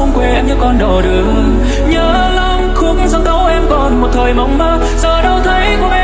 sông quê em như con đò đưa. Nhớ lắm khúc sông tấu em còn một thời mộng mơ, giờ đâu thấy cô bé